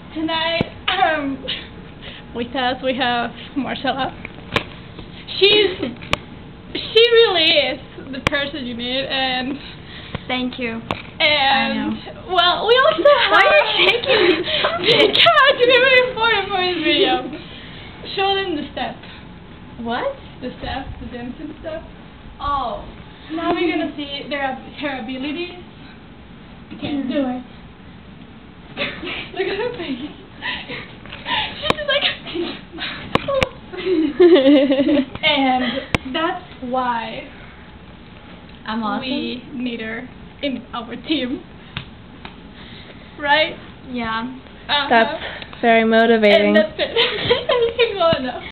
Tonight, with us we have Cela. She really is the person you need, and thank you. And well, we also have. Why are you shaking me? Because it's very important for this video. Show them the step. What? The step, the dancing step. Oh. Now we're gonna see her abilities. You can do it. Look at her face. She's just like. And that's why I'm awesome. we need her in our team. Right? Yeah. That's very motivating. And that's it. You can go now.